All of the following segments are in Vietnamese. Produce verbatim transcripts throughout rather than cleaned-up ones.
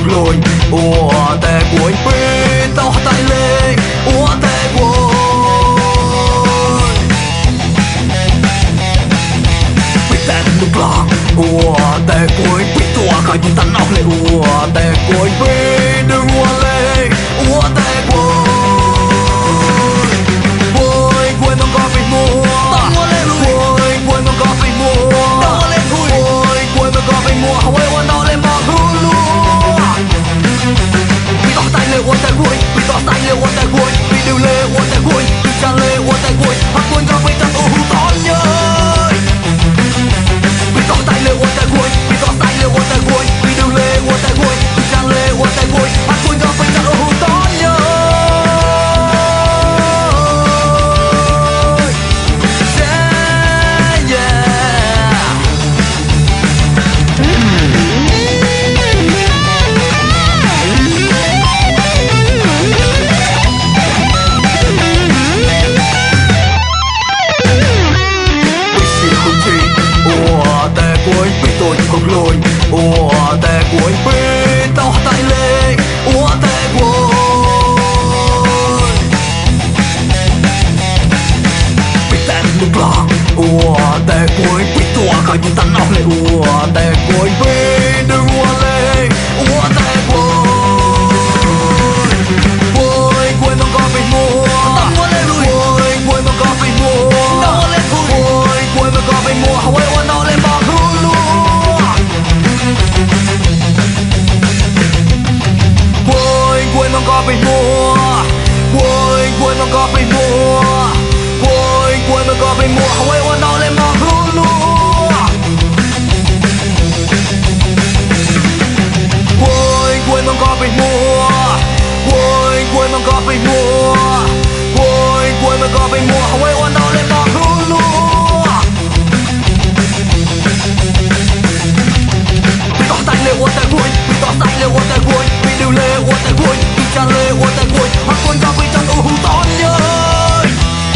không lùi ủa tè của anh bi tao tay lên ủa tè của bị tè nước lọc ủa tè của anh bi tua khởi như tắt nóc lên ủa tè của anh bi đừng qua lên ủa tè của vui quên không có bị mua vui quên không có bị mua vui quên không có bị mua không ai quan đâu lên mà hư luôn bị tỏ tay lên ủa tè vui bị tỏ tay lên ủa tè vui bị điều lên ủa tè vui bị tràn lên ủa tè vui hát quên có bị tràn ủa hư tón nhơi bị tỏ tay lên ủa tè vui bị tỏ tay lên ủa tè vui bị điều lên ủa tè vui bị tràn lên ủa tè vui hát quên có bị tràn ủa hư tón nhơi không lùi ủa tè của anh bi tao tay lên ủa tè của bị tè nước lọc ủa tè của anh bi tua khởi như tắt nóc lên ủa tè của anh bi đừng qua lên ủa tè của vui quên không có bị mua vui quên không có bị mua vui quên không có bị mua không ai quan đâu lên mà hư luôn quên mong có bị mua quên quên mong có bị mua quên quên mong có bị mua không ai quan đâu lên mà hư luôn quên quên mong có bị mua quên quên mong có bị mua quên quên mong có bị mua không ai quan đâu lên mà hư luôn bị tỏ tay lên ủa tay vui bị tỏ tay lên ủa tay vui bị điều lên ủa tay vui bị tràn lên ủa tay vui hát quên có bị tràn ủa hư tón nhơi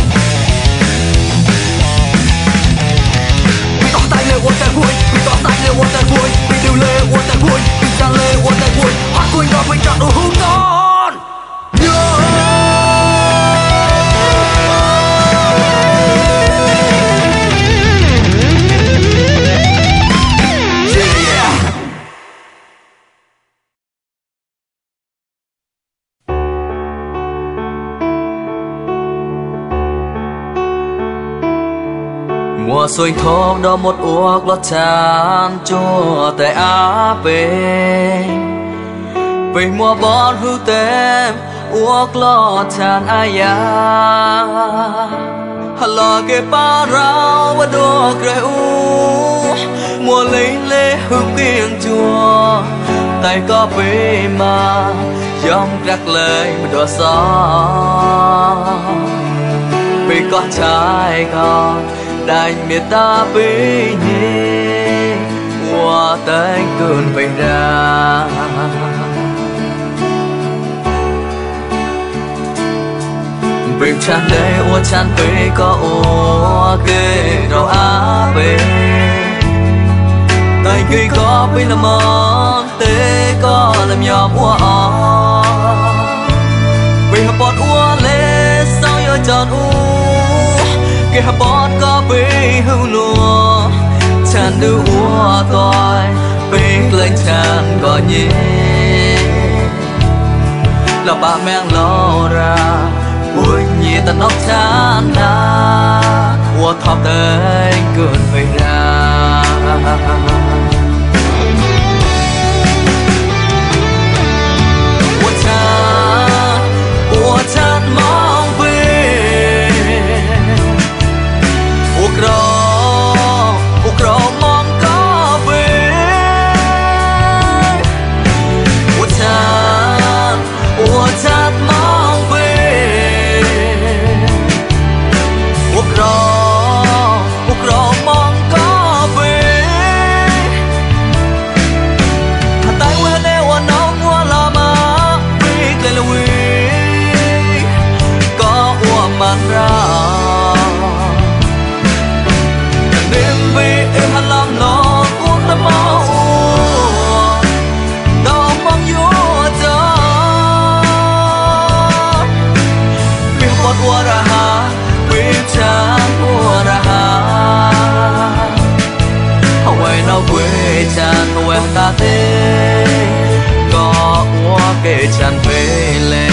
bị tỏ tay lên ủa tay vui bị tỏ tay lên ủa tay vui bị điều lên ủa tay vui bị tràn lên ủa tay vui hát quên có bị tràn ủa hư tón nhơi. Mùa xuân thơm đó một uốc lót chan chua tại á bên bên mùa bón hư tem uốc lót chan ai ya halo ke pa rau và đua kre u mùa lấy lê hư kiêng chua tay có bê mà dòng rắc lời một đua gió vì có trái con đành miệt ta bế nhé qua tay cơn bay ra bình chan đây ô chan bế có ô kê đâu á bế tay khi có bế làm món tế có làm nhỏ mua ó bế hợp bọt ua lê sao yo tròn u cái hộp bọt có bế hưu lùa chan đưa ua tôi bế lên chan có nhé là bà mang lo ra ui nhẹ ta nóc chan na ua thọp tới cơn về ra ua chan ua chan mong về ua cro ua cro mong có về ua chan ua chan mong về ua cro ua cro mong có về quê ta thế có ua kể tràn về lên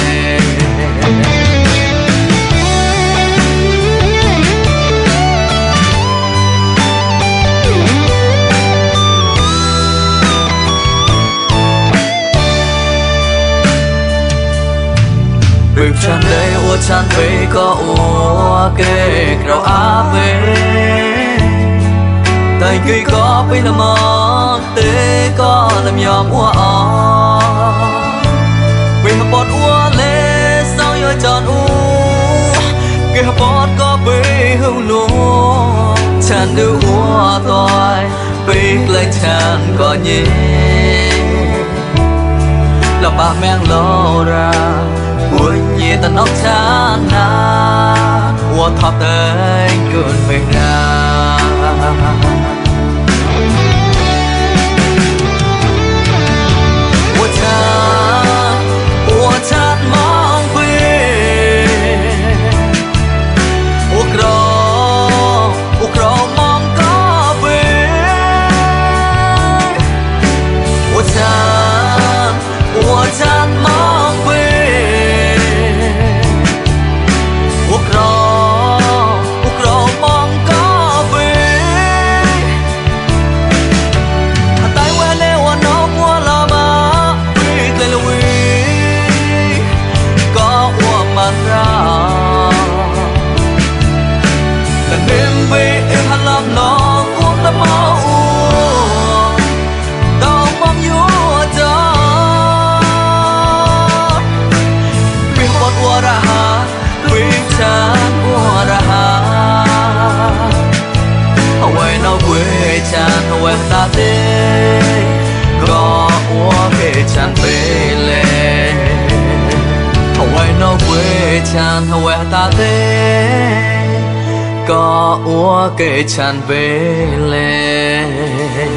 việc tràn đây ua tràn về có ua kể rau á về tay cây có bây là mơ tế có làm nhòm ua ó vì hợp bọt ua lê sao yo tròn u cái hợp bọt có bê hưu lúa tràn đưa ua tôi biết lấy tràn có nhé là bà mang lâu ra buổi nhẹ ta nóc chán na ua thọp tới cơn về ra ua chán ua chán mong về ua cro ua cro mong có về ua chán ua chán mong về ua cro ua cro mong có về tay quen leo ua nó mua la ma vì tay là vì có ua man ra là đêm về em hát làm nó cũng đã mau tao mong yêu cho vì một ua ra vì chán ua ra Hawaii nó quê chan Hawaii ta thế có ua kể chan về lên Hawaii nó quê chan Hawaii ta thế có ua kể chan về lên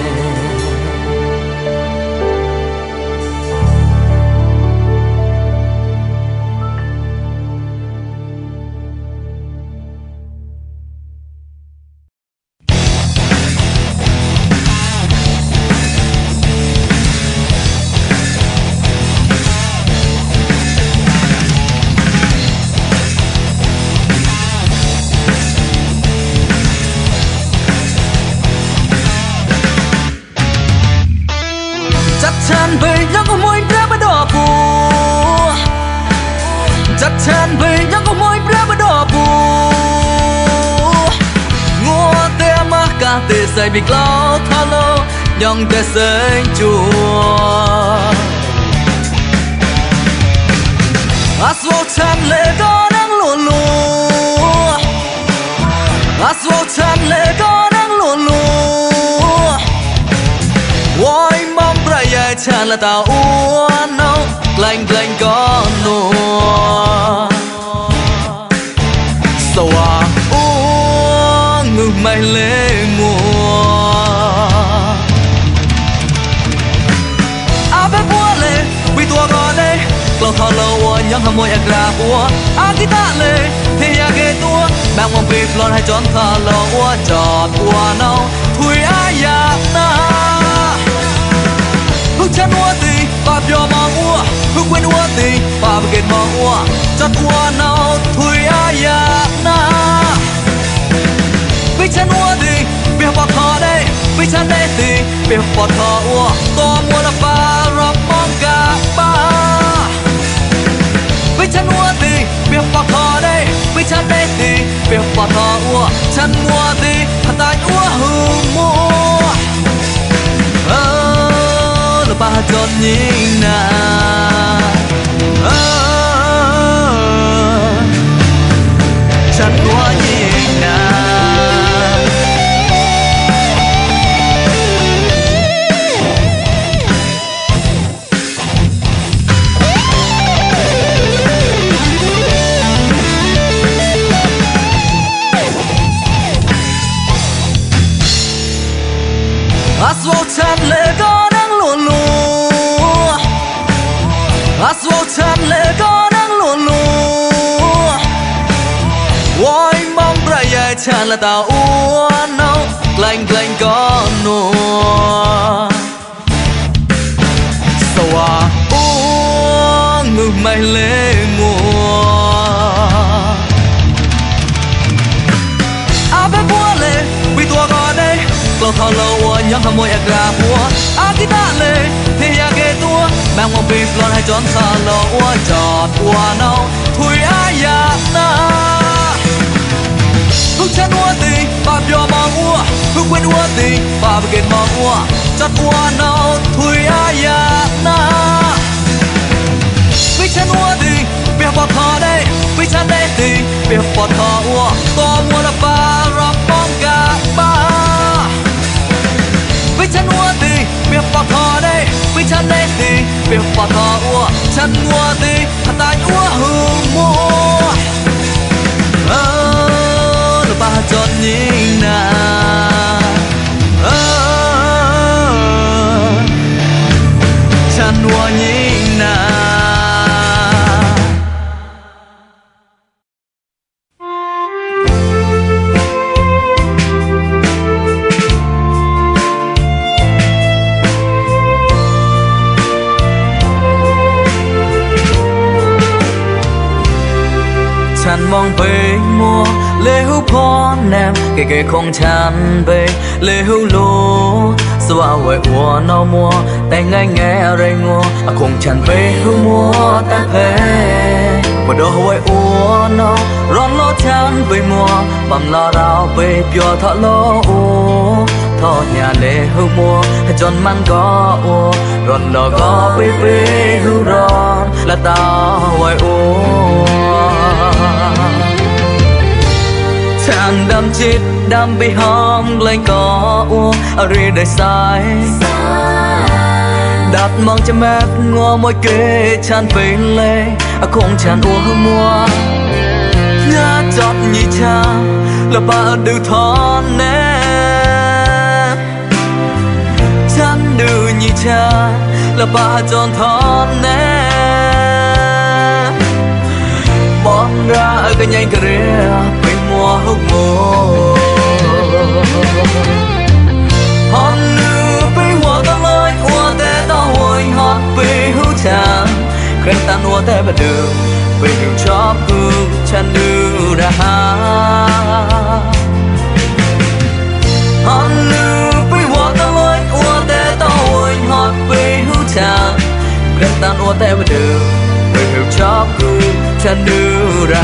chăn về nhớ có môi ra bắt đỏ bù chặt chăn về nhớ có môi ra bắt đỏ bù ngô te ma ca te say bị lao thà lô nhong te say chua aswo chăn lệ có đang luồn lùa aswo chăn lệ có đang luồn lùa Why mong ra dài chan là tao uốn nâu lanh lanh có nua sầu à uống ngực mày lê mùa à bé búa lê vì tua gò lê lâu thò lâu uốn nhắm hàm môi ạc ra búa à tí ta lê thì à ghê tua bang mong bịp lon hay tròn thò lâu uốn trọt uốn nâu thui ai ya na hương chân ua tì bà bia mà ua hương quên ua tì bà bê mà ua chặt ua nào thui ai ya na vì chân ua tì bia bọt thò đây vì chân đây tì bia bọt thò ua to mua là ba rập mong cả ba vì chân ua tì bia bọt thò đây vì chân đây tì bia bọt thò ua chân ua tì hạt tai ua hương mua ba tròn nhìn na chặt qua nhìn na aswo chặt lệ có đang luồn lùa aswo chặt lệ có đang luồn lùa Why mong ra dài chan là tao uốn nâu lanh lanh có nua lại lễ mùa a bé búa lệ vì tua gò đây lâu thò lâu nhắm thầm môi gà búa a tí ta lệ thì ya kê tua mang một bì lon hay tròn xa lâu chọt ua nâu thui a ya na hút chân ua tì bà bio mong ua hút quên ua tì bà bê kên mong ua chọt ua nâu thui a ya na vì chân ua tì bia bọt thò đây vì chân đây tì bia bọt thò ua to mua là ba rập bong gà ba vì chân ua tì bia bọt thò đây vì chân đây tì bia bọt thò ua chân ua tì hạt tay ua hương mua ơ là ba chọn nhìn na ơ chân ua nhìn na mong về mùa lê hữu phó nèm kể kể không chán về lê hữu lúa xóa huệ ua nâu mùa tay ngay nghe rây ngô không chán về hữu mùa ta về một đôi huệ ua nâu rón lo chán về mùa bằng lo rào về pio thọ lo u thọ nhà lê hữu mùa chọn mang có u rón lo có về về hữu rón là tao huệ ua chàng đam chít đam bị hóm lên có u ở ri đời sai đặt mong cho mẹ ngô môi kê chan về lê không chan u hương mua nhá chót nhị cha là ba đưa thon nè chan đưa nhị cha là ba tròn thon nè bom ra ở cái nhanh cái rìa mùa hút mùa hòn nữ bị hoa ta lơi hoa tê ta hồi hót bị hữu chàng khen ta nua tê bà đường bị hữu chóp hương chân nữ ra hòn nữ bị hoa ta lơi hoa tê ta hồi hót bị hữu chàng khen ta nua tê bà đường bị hữu chóp hương chân nữ ra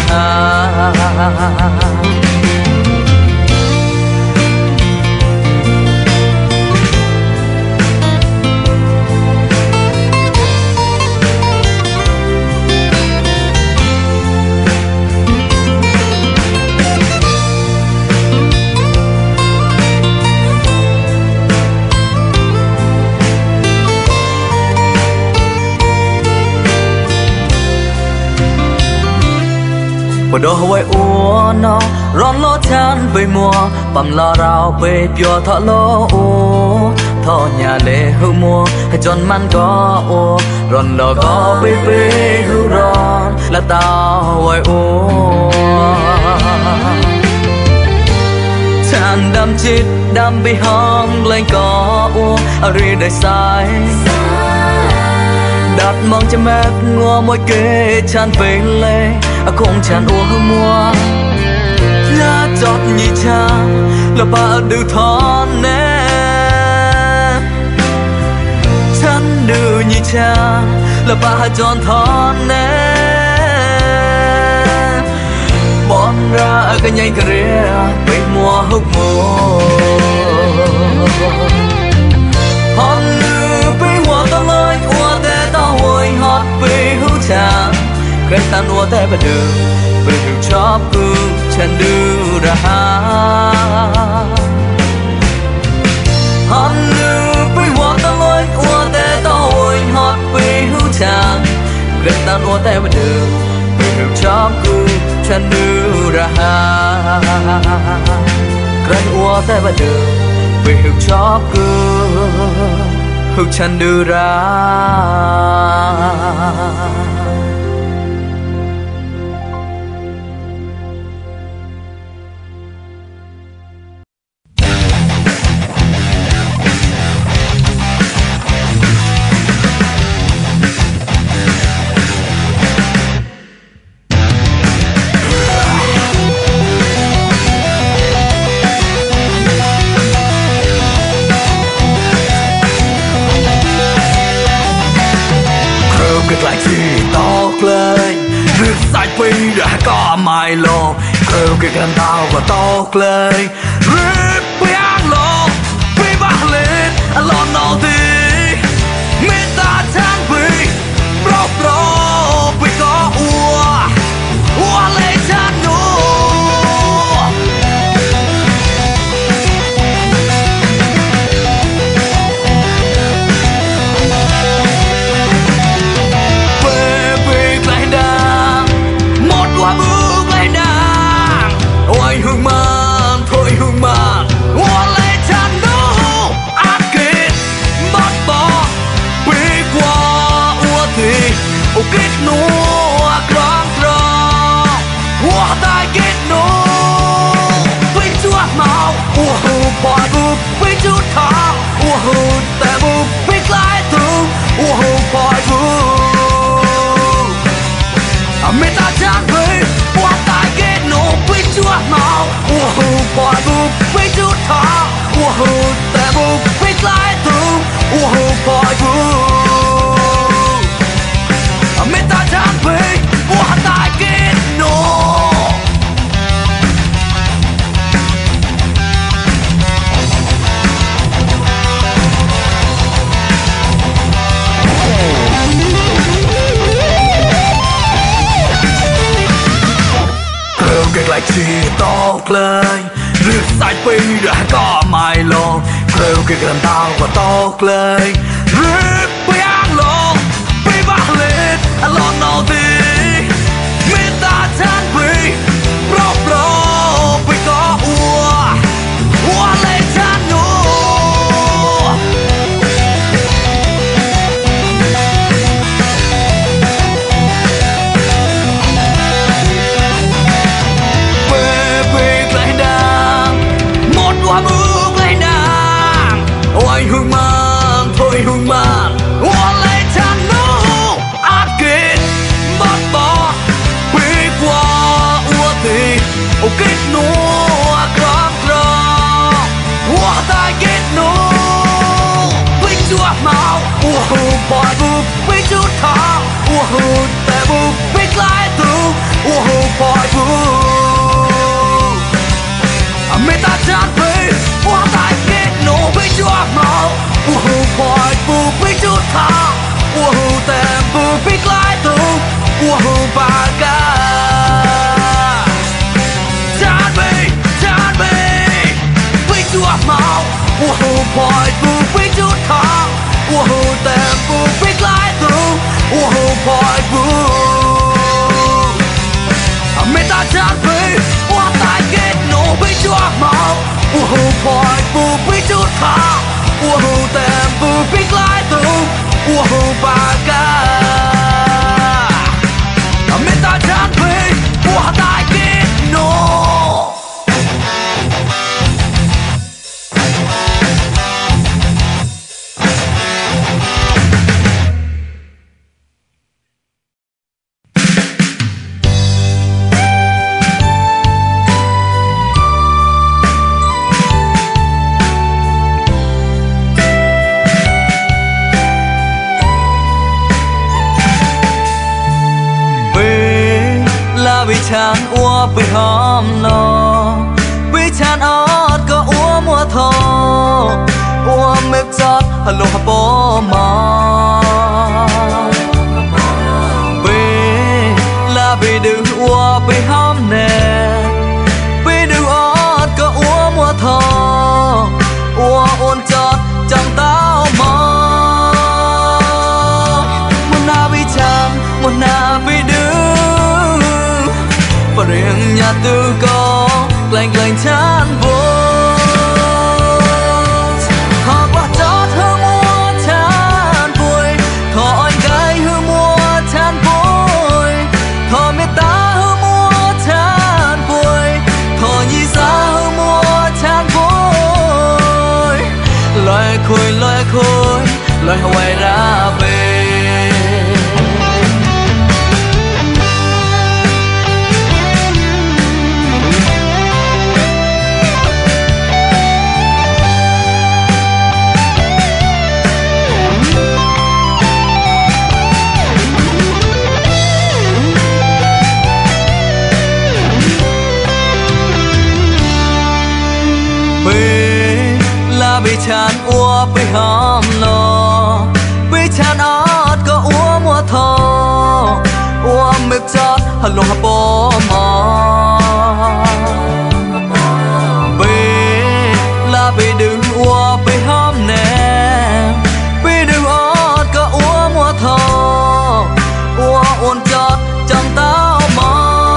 một đôi huệ ua nó rón lo chán về mùa bầm lo rào về pio thọ lo u thọ nhà lệ hữu mùa hay chọn man có u rón lo có về về hữu rón là tao huệ ua chàng đam chít đam bị hóm lên có u ở ri đời sai đặt mong cho mẹ ngô môi kê chan về lê không chan u hương mua nhá chót nhị cha là ba đưa thon nè chan đưa nhị cha là ba tròn thon nè bom ra ở cái nhanh cái rìa về mùa hút mùa hòn nữ bị hoa ta lơi hoa tê ta hồi hót bị hữu chàng khen ta nua tê bà đường về hữu chóp hương chân đưa ra hòn nữ bị hoa ta lơi hoa tê ta hồi hót bị hữu chàng khen ta nua tê bà đường về hữu chóp hương chân đưa ra khen hoa tê bà đường về hữu chóp hương hữu chân đưa ra. Theo cái gan tao và tóc lên rip với ăn lộn với bác lên ăn lộn nào thì mình ta chẳng bị rốt rốt vì có ua ua lấy chân nụ về việc lại đang một quả bước lại đang ôi hương man thôi hương man ua lấy chân nụ ác kít mất bỏ bị qua ua thì ô kết nua grand trò ua tai kết nua với chúa màu ua hù bỏ bụp với chút thọ ua hù tè bụp với lái tù ua hù bỏ bụp mình ta chẳng với ua tai kết nua với chúa màu ua hù bỏ bụp với chút thọ ua hù tè bụp với lái tù ua hù bỏ bụp mình ta chẳng về qua tại kết nối theo cái lại chỉ tóc lên rước sai pi đã có mày lon theo cái gần tao và tóc lên rước pi ăn lon pi bác lên ăn lon nào thì mình ta chẳng bị rốt rốt vì có ua ua lên chân nụ về việc lại đang một quả bước lại đang ôi hương man thôi hương man ua lên chân nụ ác kít mất bỏ bị qua ua thì ô kết nua grand trò ua tai kết nua với chúa màu ua hù bỏ bụp với chút thọ ua hù tè bụp với lái tù ua hù bỏ bụp mình ta chẳng về ua tai kết nua với chúa màu ua hù bỏ bụp với chút thọ ua hù tè bụp với lái tù ua hù bà ca chẳng về chẳng về với chúa màu ua hù bỏ bụp với chút thọ ua hù tè bụp với lái tù ua hù bỏ bụp mình ta chẳng về ua tai kết nối với chúa màu ua hù bỏ bụp với chút thọ ua hù tè bụp với lái tù ua hù bà ca mình ta chẳng về ua tai kết nối vì chán ua vì hóm lo vì chán ót có ua mùa thô ua mếp giọt hà lô hà bố mò vì là vì đừng ua vì hóm nè vì đừng ót có ua mùa thô ua ôn chót chẳng tao mò một na vì chán một na vì đừng và riêng nhà tư có lạnh lạnh chán vô họ qua chót hư mua chán vui thọ anh gái hư mua chán vui thọ mẹ ta hư mua chán vui thọ nhi xa hư mua chán vui loài khôi loài khôi loài hoài ra về na bị chan ua bị hom lo bị chan ớt có ua mua thô ua mực chót hạt lông hạt bò mò bị là bị đừng ua bị hom nè bị đừng ớt có ua mua thô ua uốn chót trong tao mò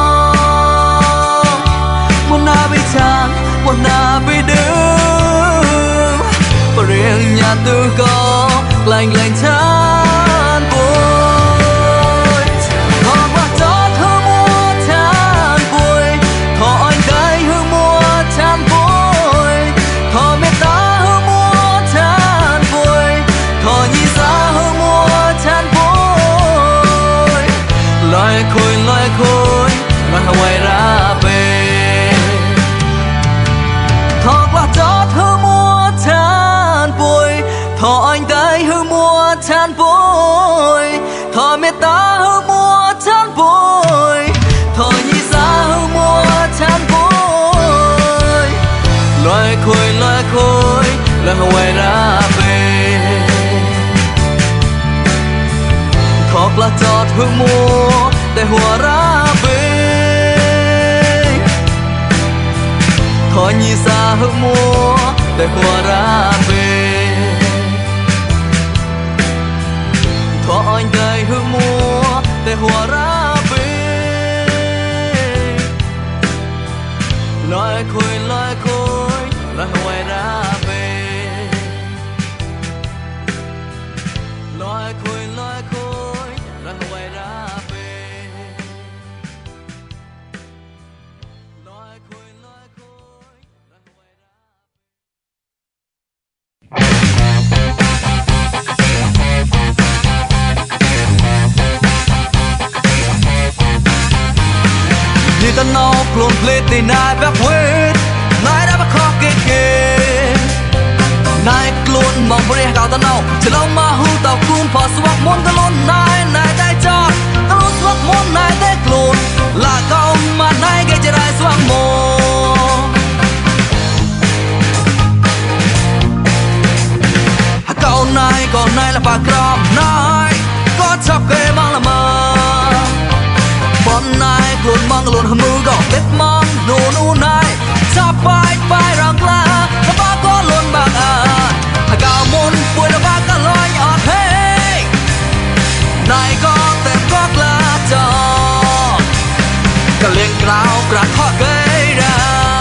muốn na bị chan muốn na bị đừng và riêng nhà tư có lành lành chán vui thọ qua chót hương mua chán vui thọ anh đây hương mua chán vui thọ mẹ ta hương mua chán vui thọ nhi ra hương mua chán vui loài khôi loài khôi loài Hawaii ra về thọ qua chót hương mua chán vui thọ anh đây hương mua chán vui thọ mẹ ta hương mua chán vui thọ nhi ra hương mua chán vui loài khôi loài khôi loài Hawaii ra về thọ là chót hương mua để hòa ra về thọ nhi ra hương mua để hòa ra về thọ anh đây hương mua để hòa ra về loài khôi loài khôi loài Hawaii ra về loài khôi loài khôi loài Hawaii ra về loài khôi loài khôi loài Hawaii ra như ta nấu cồn plê thì nai bạc huyết nai đã bạc khó kê kê nai cồn mong bơi gạo ta nấu chỉ lâu mà hú tàu cung phò swag môn ta lôn nai nai tay cho ta lôn swag môn nai tay cồn là câu mà nai gây cho nai swag môn câu nai còn nai là bạc grom nai có chọc kê mang là mơ bọn nai luôn mang luôn hầm mưu gõ tết mong nụ nụ nai cha bay bay răng la nó ba có luôn bạc à cao môn vui nó ba cả loài nhọt hey nai có tên có là cho cả liền cao cả khó gây ra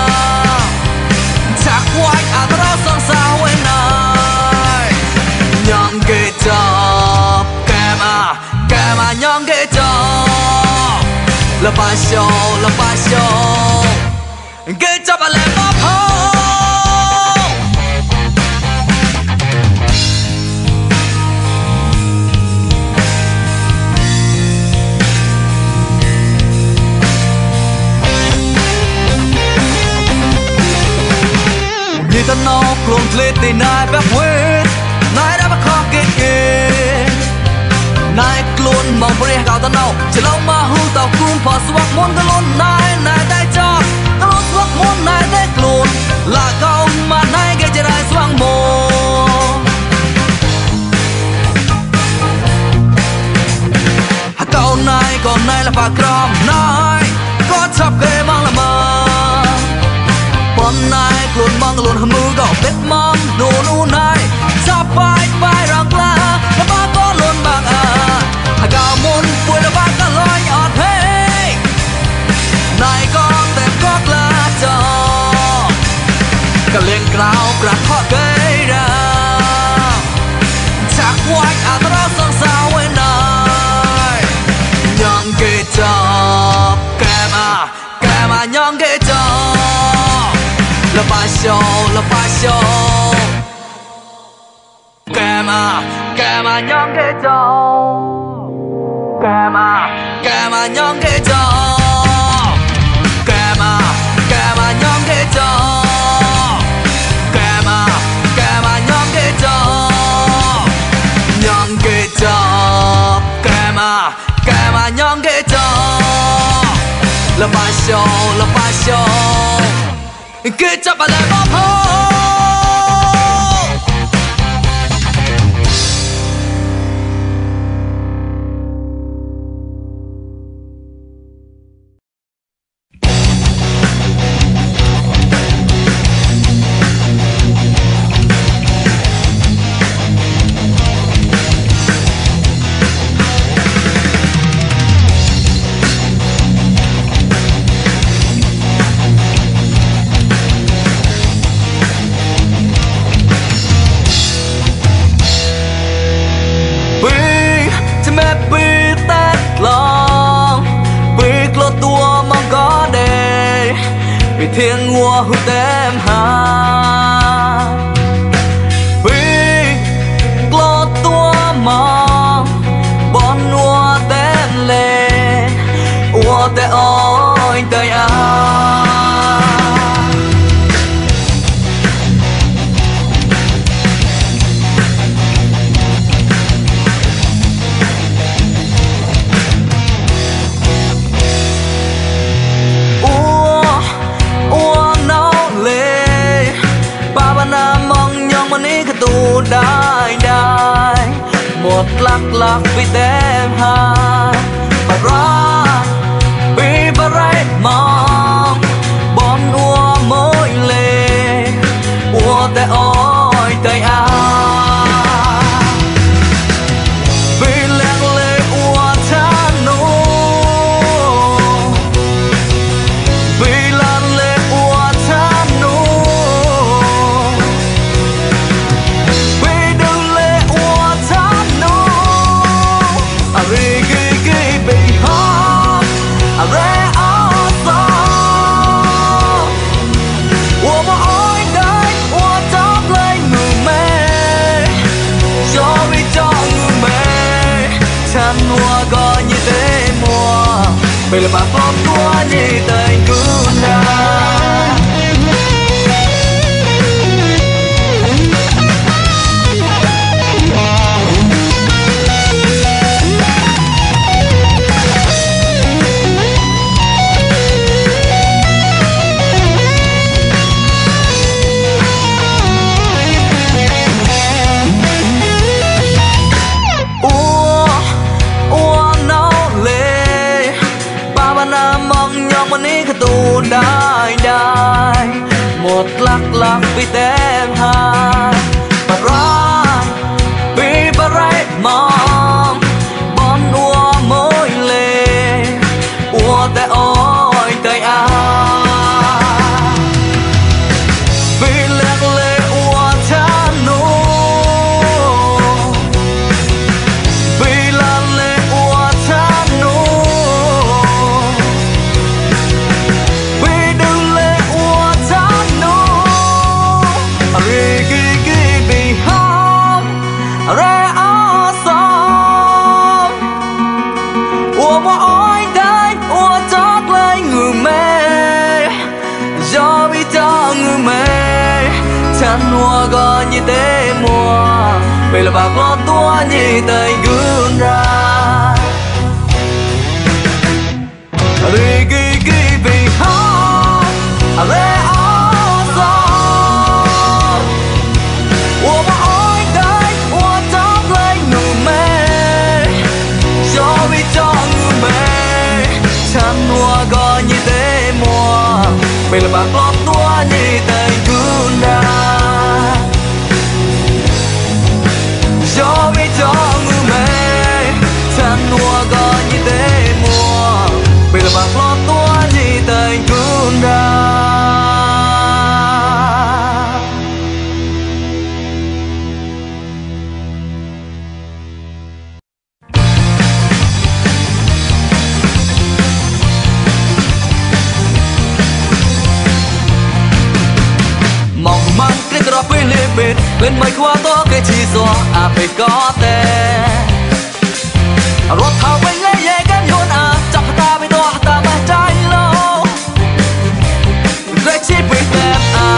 chắc quay à ta đó sang sao em này nhang kê cho kèm à kèm à nhang kê cho la passion, la passion, get up and let my home. Như ta nấu cồn plê thì nai bạc huyết, nai đã bạc khó kê kê. Nai cồn mong bơi gạo ta nấu chỉ lâu mà hú tàu cung phò swag môn ta lôn nai nai tay cho ta lôn swag môn nai tay cồn là câu mà nai gây cho nai swag môn câu nai còn nai là bạc grom nai có chọc kê mang là mơ bọn nai cồn mang luôn hầm mưu gạo tết mong nụ nụ nai cha bay bay răng la nó ba có luôn bạc à cao môn vui là ba cả loài nhọt hey này có tên có là cho cả liền cao cả khó gây ra chắc quay à ta đó sang sao em này nhang kê cho kèm à kèm à nhang kê cho la passion la passion kèm à kèm à nhang kê cho Kama, kama nhong kê cho Kama, kama nhong kê cho Kama, kama nhong kê cho Nhong kê cho Kama, kama nhong kê cho La passion, la passion Kê cho bà lè bóp hôn vì thiên ngua hút em hà vì lo tua mong bon ngua tên lệ ua te ôi tay à tu đai đai một lắc lắc vì tem hai bà ra vì bà rây mong bom ua môi lệ ua te ôi tay à vì lẹt lệ ua ta nô vì lan lệ ua ta nô bây là bà phong tua như tình cứu ra tu đai đai một lắc lắc vì tem hai bà ra vì bà rây mong bom ua môi lệ ua te ôi tay à vì lẹt lệ ua ta nô vì lan lệ ua ta nô nua gò như tế mùa bây là bạc lo tua như tay gương ra vì ghi ghi vì hát lẽ áo gió ua mà ôi đây ua tóc lấy ngủ mê cho vì cho ngủ mê chăn nua gò như tế mùa bây là bạc lo tua như tay gương ra cho biết cho người mê chăn nua có như thế mùa bây giờ bạc lo tua như tay cún ra mong măng cái drop bên lê bên lên mây qua to cái chi gió à phải có te rốt thao bên lấy ye cái nhon à chọc ta bên đó ta mà trái lâu lấy chi bị tem à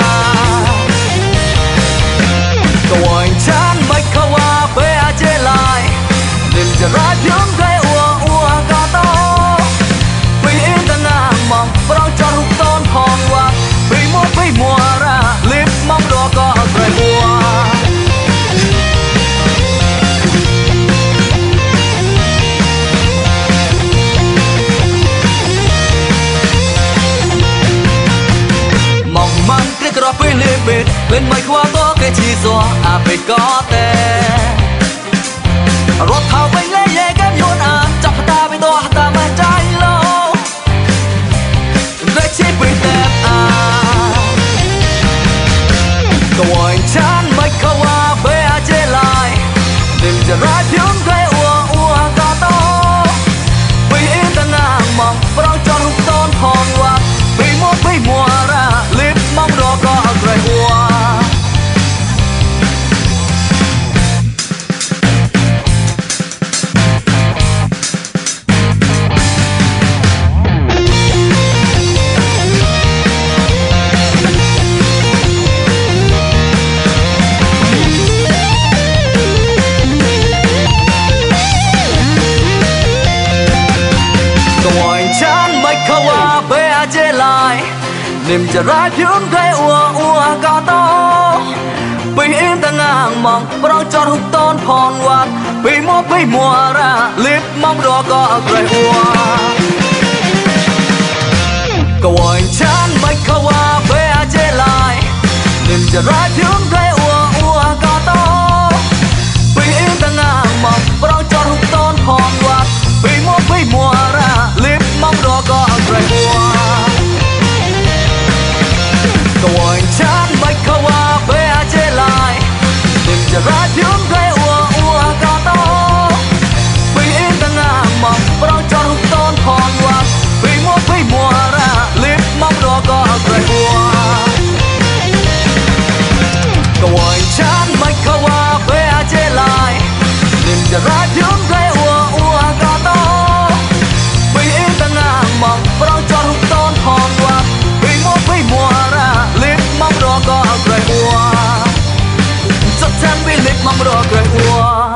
cầu anh chán mây khâu à bé à chế lại đừng cho ra tiếng gây ua ua cả to vì in ta ngả mong bao cho lúc tôn hòn qua vì mua vì mùa ra lip mong đó có người mua lên mây qua có cái chi gió à phải có te rốt thao bên lấy ye cái nhon à chọc ta bên đó ta mà trái lâu lấy chi bị tem à cầu anh chán mây khâu à bé à chế lại đừng cho ra tiếng gây ua ua cả to vì in ta ngả mong bao cho lúc tôn hòn qua vì mua vì mùa ra niềm chờ ra hướng gây ua ua cả to bị im ta ngang mong rong cho hụt tôn phòn quạt bị mua bị mùa ra liếp mong đỏ có gây ua cầu ơi chán bạch khâu à về chế lại niềm chờ ra hướng gây ua ua cả to bị im ta ngang mong rong cho hụt tôn phòn quạt bị mua bị mùa ra liếp mong đỏ có gây ua cầu ơi chán bạch khâu à về chế lại niềm chờ ra hướng gây ua ua cả to bị im ta ngang mong rong cho hụt tôn phòn quạt bị mua bị mùa ra liếp mong đỏ có gây ua cầu ơi chán bạch khâu à về chế lại niềm chờ ra hướng gây ua ua cả to bị im ta ngang mong rong cho hụt tôn phòn quạt bị mua bị mùa ra liếp mong đỏ có gây ua chắc chắn bị liếp mong đỏ gây ua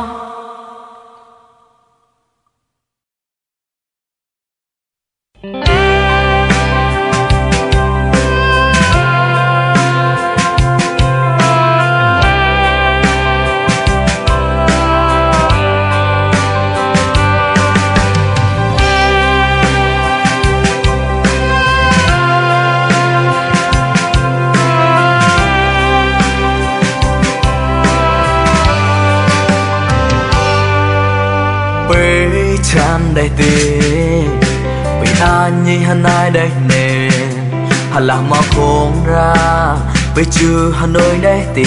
chan đây tì bị anh như hắn ai đây nè hắn làm mà khôn ra bị chưa hắn nơi đây tì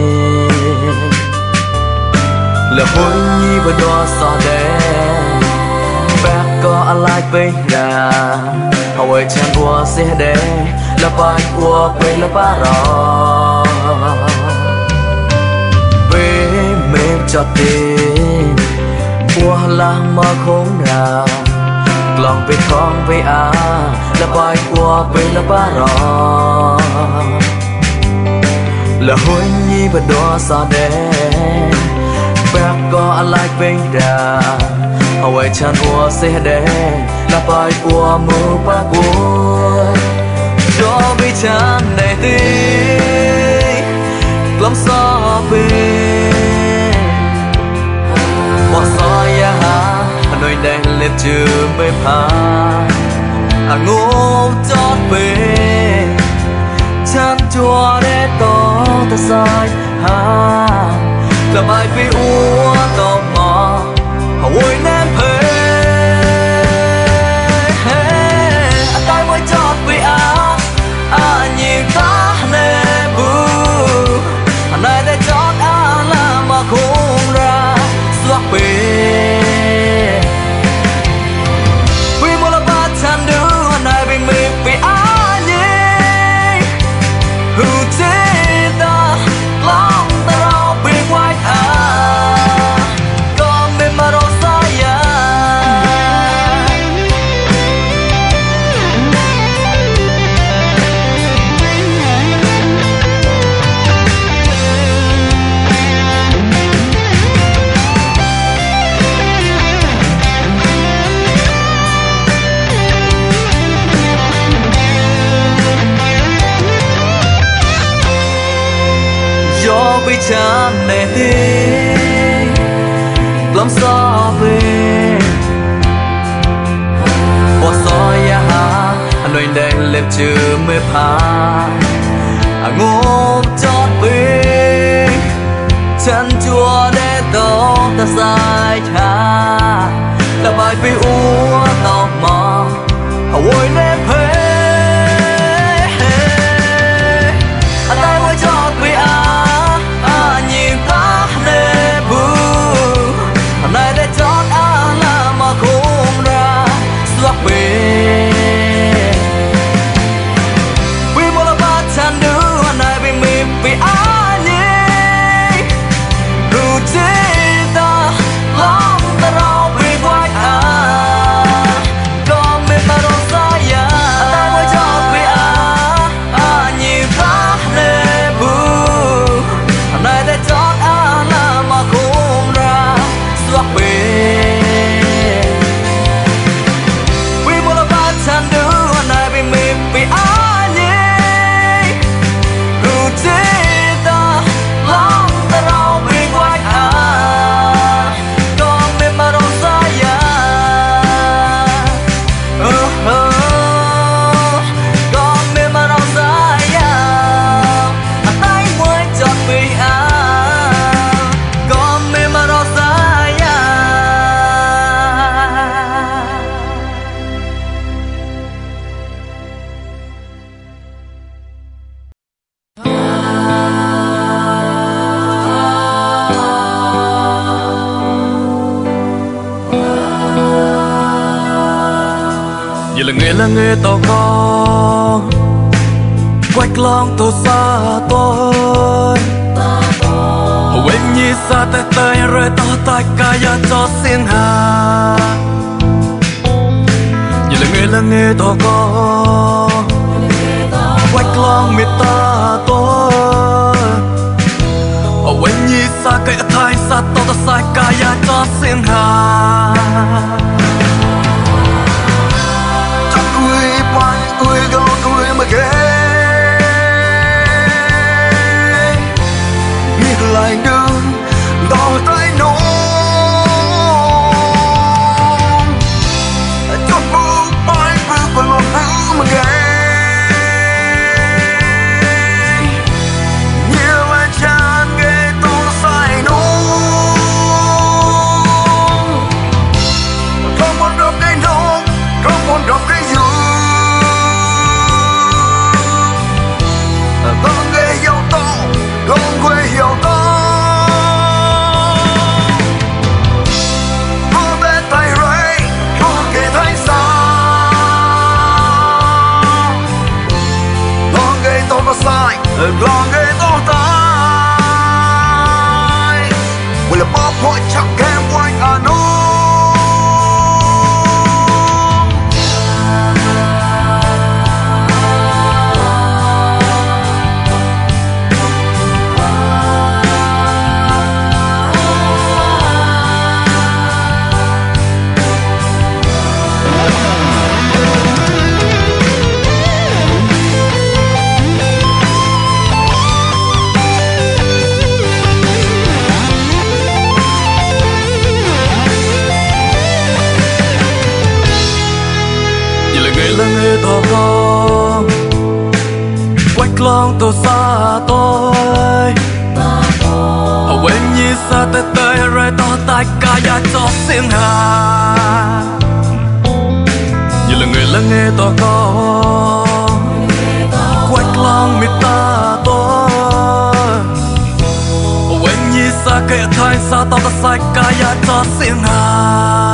là hối nhi bên đó sao đây bé có anh lại bây ra hỏi chan qua xe đây là bài qua bây là ba rõ về mềm cho tình qua là mà không ra lòng về con về à là bài qua về là ba rõ là hối nhi và đó sao đây bé có anh lại về ra hỏi chan qua xe đây là bài qua mưa ba cuối cho bị chan này tí lòng sao về bỏ soi ha nơi đây lên chưa mới phá à ngô chót về chăn chua để to ta sai ha là bài vì ua tò mò hồi nem phê à tay mới chót về à à nhìn ta nè bu à này để chót à là mà không ra swap về vì một là ba chăn đứa hôm nay bình minh vì ai nhỉ hữu chế ta lòng ta rau bên ngoài à còn bên mà đâu sai à vì chán này tí làm sao về bỏ soi ha nơi đây lên chưa mới phá à ngô chót về chân chua để to ta sai tha là bài vì ua tò mò hồi lên phê à tay mới chót về à nhìn ta nè bu hôm nay để chót à là mà không ra swap về vì một là ba chăn đứa hôm nay vì mình vì ai nhỉ hữu chế ta lòng ta rau vì quay à nghe là nghe to có quách long tô xa tôi hầu em như xa tay tay rồi to tay cả ya cho xin hà như là nghe là nghe to có quách long miệt ta tôi hầu em như xa cái thay xa to ta sai cả ya cho xin hà tôi gấu tôi mà ghé như lại đường đỏ tay nón cho bước bay bước vào lòng hữu mà ghé như là chan ghé tôi sai nón không còn đọc cái nón không còn đọc cái dù con ghê yêu to, con quê yêu to. Con bé tay rây, con ghê thấy xa. Con ghê to có sai, con ghê to tay. Vì là bóp hội chắc kém quanh à nô. là người to con quách long tô xa tôi hầu em như xa tay tay rồi to tay cả ya cho xin hà như là người là người to con quách long miệt ta tôi hầu em như xa kệ thay xa to ta sai cả ya cho xin hà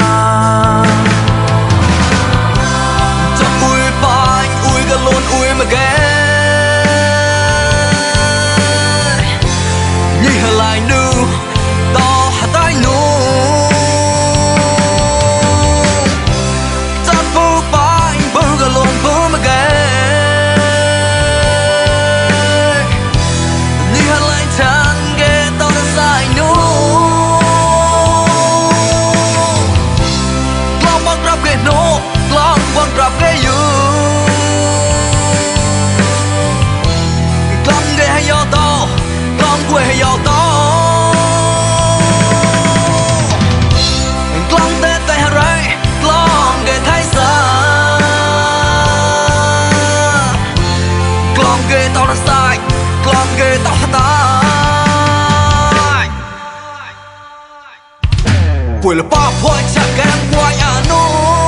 luôn ui mà ghé như hà lại nu to hà tay nu ta phu phải bơ gà luôn bơ mà ghé như hà lại chán ghé to đã sai nu long băng rap ghé nô long băng rap ghé you quê giàu to con tết tay hà rây con ghê thấy xa con ghê tao đã sai con ghê tao hà tay quê là ba phôi chắc em quay à nô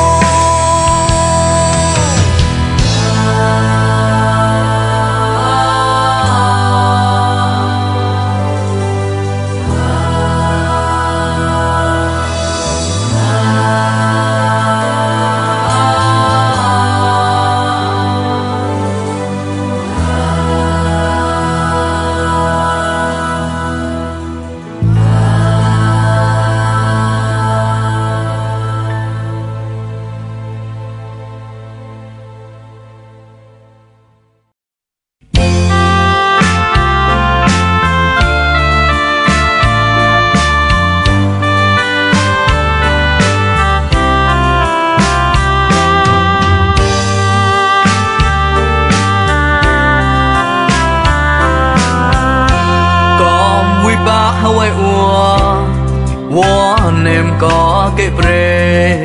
Hawaii ua ua nem có cái bre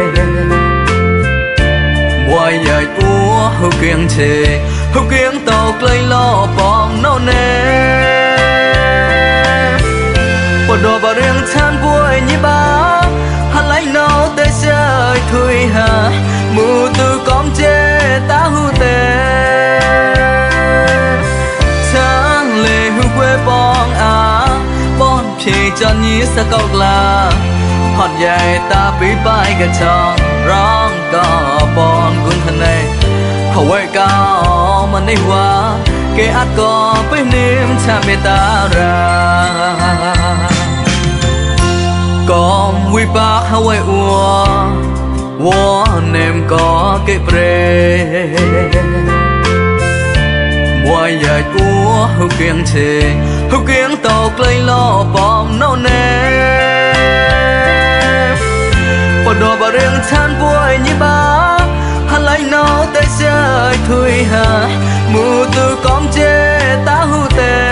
ngoài dài ua hưu kiêng chê hưu kiêng tàu lấy lo bom nô nè bỏ đồ vào riêng than vui như ba hắn lấy nô tê chơi thui hà mù từ con chê ta hưu tê tháng lệ hưu quê bong à thì chân như sa câu là hòn dài ta bị bay cả tròn rong có bọn quân thân này hầu ấy cao mà nay hoa kẻ ắt có với niềm cha mẹ ta ra có nguy bác hầu ấy ua ua nem có cái pre mùa dài ua hữu kiêng chê hữu kiêng tàu lấy lo bom nâu nè bỏ đồ bà riêng than vui như ba hắn lấy nó tay chơi thui hà mù từ con chê ta hữu tê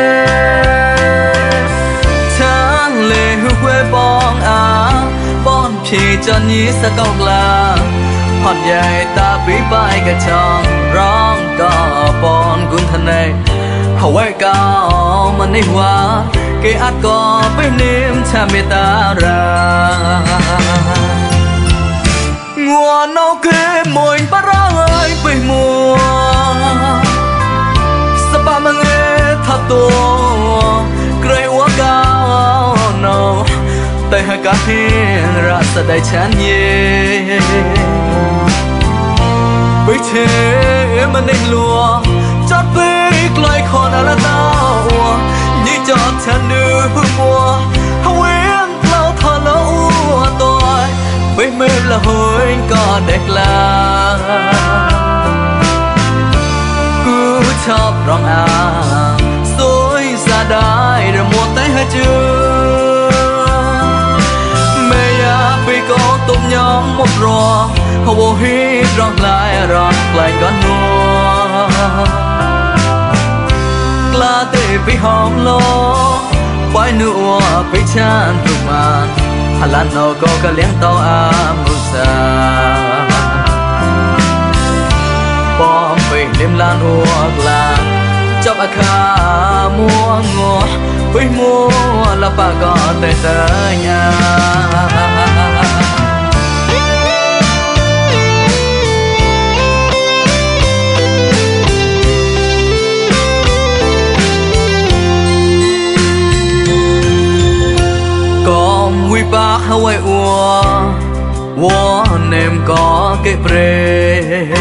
tháng lệ hữu quê bong á bom chỉ cho nhí sa câu là hòn dài ta bí bay cả chồng rong có bọn quân thân này hầu ấy cao mà nay hoa cái ắt có với niềm cha mẹ ta ra ngua nấu kê mồi bắt ra ơi về mùa sapa mang nghe thật to cười quá cao nâu tay hai cá hiền ra sa đầy chán nhẹ bây thế em anh anh lùa chót biết loài con là tao như cho chân nữ mùa hầu em lâu thở lâu tôi với mê là hồi có đẹp là cứ chóp rong à dối ra đai rồi một tay hai chưa mê ya vì có tôm nhóm một rò hầu hi rong lại rong lại con nua la tê bị hòm lo quay nua bị chan tụt màn hà lan nó có cả liếng tao à musa bom bị liêm lan uộc là chọc a kha mua ngô với mua là bà có tê tơ nhà nguy bác hầu ấy ua ua nem có cái pre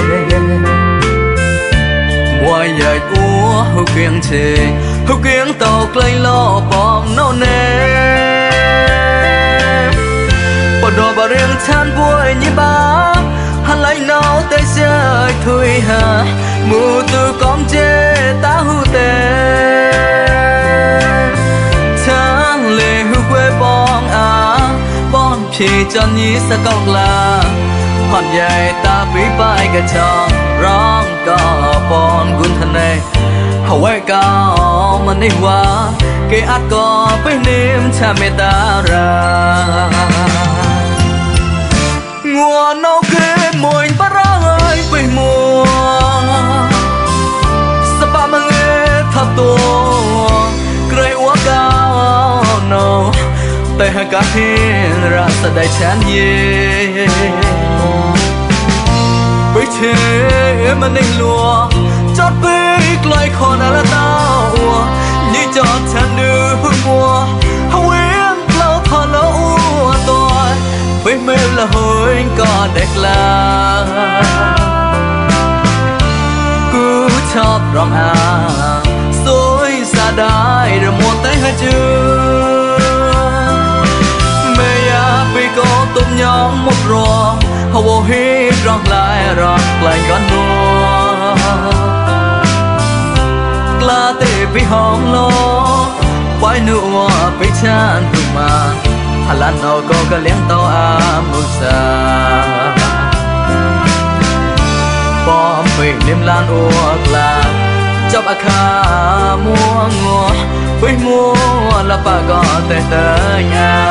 mùa dài ua hữu kiêng chê hữu kiêng tàu lấy lo bom nâu nè bỏ đồ bà riêng than vui như ba hắn lấy nó tay chơi thui hà mù từ con chê ta hữu tê tháng lệ hữu quê bong á bom chỉ cho nhí sa câu là hòn dài ta bí bay cả chồng rong có bọn quân thân này hầu ấy cao mà nay hoa cái ắt có với niềm cha mẹ ta ra ngua nấu kê mồi bắt ra ơi về mùa sapa mang nghe thật to cười quá cao no tay hai cá hiền ra sa đầy chán nhẹ bây thế em anh anh lùa chót biết loài con là tao như cho chán nữ mùa hầu em lâu thở lâu tôi với mê là hồi có đẹp là cứ chóp rong à dối ra đai rồi một tay hai chưa mê ya vì có tôm nhóm một rò hầu hi rong lại rong lại con nua la tê vì hòm lo quay nua vì chan tụt màn hà lan nó có cả liếng tao à musa bom vì liêm lan uộc là chọc a kha mua ngô với mua là bà có tê tơ nhà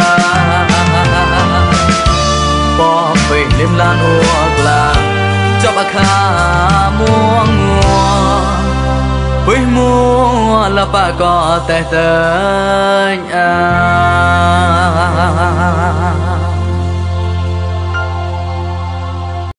bom vì liêm lan uộc là chọc a kha mua ngô với mua là bà có tê tơ nhà